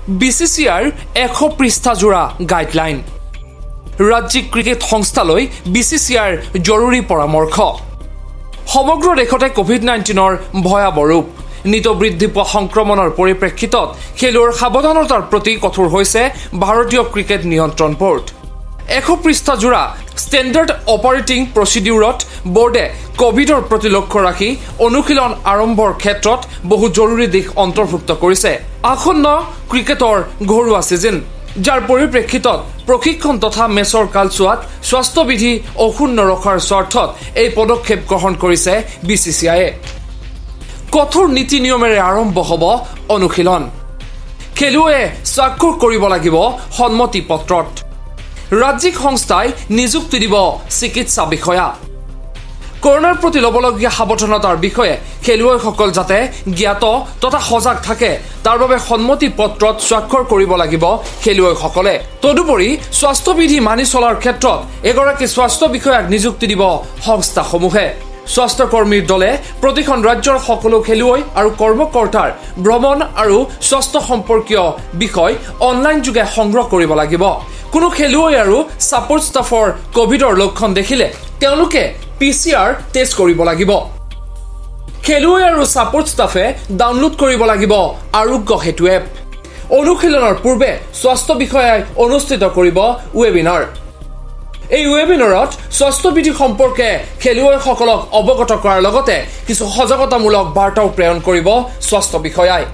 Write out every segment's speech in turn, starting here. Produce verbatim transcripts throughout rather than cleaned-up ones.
B C C I এশ পৃষ্ঠাজোৰা guideline ৰাজ্যিক ক্ৰিকেট সংস্থালৈ B C C I জৰুৰী পৰামৰ্শ সমগ্ৰ দেশতে কোভিড নাইনটিনৰ ভয়াৱহ ৰূপ নিত বৃদ্ধি পোৱা সংক্ৰমণৰ পৰিপ্ৰেক্ষিতত খেলুৱৈৰ সাৱধানতাৰ প্ৰতি কঠোৰ হৈছে ভাৰতীয় ক্ৰিকেট নিয়ন্ত্ৰণ বৰ্ড এশ পৃষ্ঠাজোৰা ষ্টেণ্ডাৰ্ড অপাৰেটিং প্ৰচিডিউৰত বৰ্ডে কোভিডৰ প্ৰতি লক্ষ্য ৰাখি অনুশীলন আৰম্ভৰ ক্ষেত্ৰত বহু জৰুৰী দিশ অন্তৰ্ভুক্ত কৰিছে আসন্ন ক্ৰিকেটৰ ঘৰুৱা সিজন যাৰ পৰিপ্ৰেক্ষিতত প্ৰশিক্ষণ তথা মেচৰ কালচোৱাত স্বাস্থ্যবিধি অক্ষুণ্ণ ৰখাৰ স্বাৰ্থত এই পদক্ষেপ গ্ৰহণ কৰিছে B C C I কঠোৰ নীতি নিয়মেৰে আৰম্ভ হ'ব অনুশীলন খেলুৱৈয়ে স্বাক্ষৰ কৰিব লাগিব সন্মতি পত্ৰত ৰাজ্যিক সংস্থাই নিযুক্তি দিব চিকিৎসা বিষয়া কৰোনাৰ প্ৰতি লবলগীয়া সাৱধানতাৰ বিষয়ে খেলুৱৈসকল যাতে জ্ঞাত তথা সজাগ থাকে তাৰ বাবে সন্মতি পত্ৰত স্বাক্ষৰ কৰিব লাগিব খেলুৱৈসকলে তদুপৰি স্বাস্থ্যবিধি মানি চলাৰ ক্ষেত্ৰত এগৰাকী স্বাস্থ্য বিষয়াক নিযুক্তি দিব সংস্থাসমূহে স্বাস্থ্যকৰ্মীৰ দলে প্ৰতিখন ৰাজ্যৰ সকলো খেলুৱৈ আৰু কৰ্মকৰ্তাৰ ভ্ৰমণ আৰু স্বাস্থ্য সম্পৰ্কীয় বিষয় অনলাইন যোগে সংগ্ৰহ কৰিব লাগিব কোনো খেলুৱৈ আৰু সাপোৰ্ট ষ্টাফৰ কোভিডৰ লক্ষণ দেখিলে তেওঁলোকে P C R টেষ্ট কৰিব লাগিব খেলুৱৈ আৰু সাপোৰ্ট ষ্টাফে ডাউনলোড কৰিব লাগিব আৰোগ্য হেতু এপ অনুশীলনৰ পূৰ্বে স্বাস্থ্য বিষয়াই অনুষ্ঠিত কৰিব ৱেবিনাৰ এই ৱেবিনাৰত স্বাস্থ্যবিধি সম্পৰ্কে খেলুৱৈসকলক অৱগত কৰাৰ লগতে কিছু সজাগতামূলক বাৰ্তাও প্ৰেৰণ কৰিব স্বাস্থ্য বিষয়াই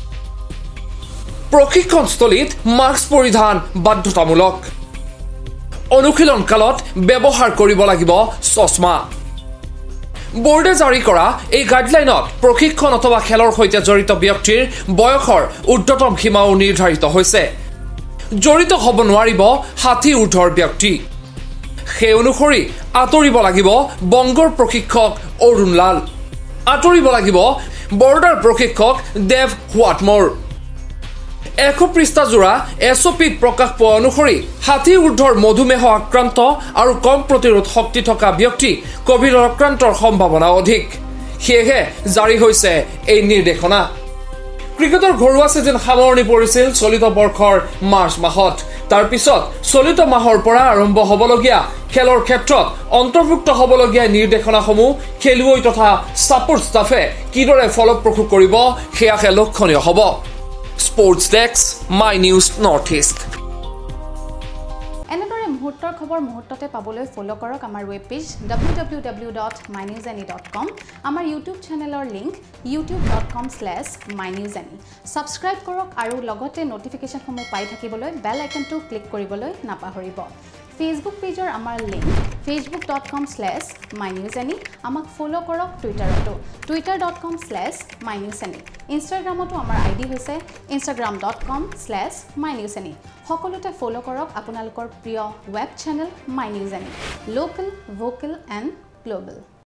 প্ৰশিক্ষণস্থলীত মাস্ক পৰিধান বাধ্যতামূলক অনুশীলন কালত ব্যৱহাৰ কৰিব লাগিব চশমা বৰ্ডে জাৰি কৰা এই গাইডলাইনত প্ৰশিক্ষণ অথবা খেলৰ সৈতে জড়িত ব্যক্তিৰ বয়সৰ উৰ্ধ্বতম সীমাও নিৰ্ধাৰিত হৈছে জড়িত হ'ব নোৱাৰিব ষাঠি ঊৰ্ধ্বৰ ব্যক্তি সেই অনুসৰি আঁতৰিব লাগিব বংগৰ প্ৰশিক্ষক অৰুণ লাল আঁতৰিব লাগিব বৰ্ডাৰ প্ৰশিক্ষক দেৱ হুৱাটমৰ এশ পৃষ্ঠাজোৰা S O P প্ৰকাশ পোৱা অনুসৰি ষাঠি ঊৰ্ধ্বৰ মধুমেহ আক্ৰান্ত আৰু কম প্ৰতিৰোধ শক্তি থকা ব্যক্তি কোভিডৰ আক্ৰান্তৰ সম্ভাৱনা অধিক সেয়েহে জাৰি হৈছে এই নিৰ্দেশনা ক্ৰিকেটৰ ঘৰুৱা সিজন সামৰণি পৰিছিল চলিত বৰ্ষৰ মাৰ্চ মাহত তাৰ পিছত চলিত মাহৰ পৰা আৰম্ভ হ'বলগীয়া খেলৰ ক্ষেত্ৰত অন্তৰ্ভুক্ত হ'বলগীয়া নিৰ্দেশনাসমূহ খেলুৱৈ তথা সাপোৰ্ট ষ্টাফে কিদৰে ফলপ্ৰসূ কৰিব সেয়াহে লক্ষণীয় হ'ব Sports Desk, My News Northeast. এনেদৰে মুহূৰ্তৰ খবৰ মুহূৰ্ততে পাবলৈ ফলো কৰক আমাৰ web page w w w dot my news any dot com আমাৰ ইউটিউব চেনেলৰ link youtube dot com slash my news any subscribe কৰক আৰু লগতে নটিফিকেশনসমূহ পাই থাকিবলৈ বেল আইকনটো ক্লিক কৰিবলৈ নাপাহৰিব Facebook পেজৰ আমাৰ link facebook dot com slash my news any আমাক ফলো কৰক টুইটাৰতো twitter dot com slash my news any ইনষ্টাগ্ৰামতো আমাৰ আইডি হৈছে instagram dot com slash my news any সকলোতে ফলো কৰক আপোনালোকৰ প্ৰিয় web channel my news any local vocal and global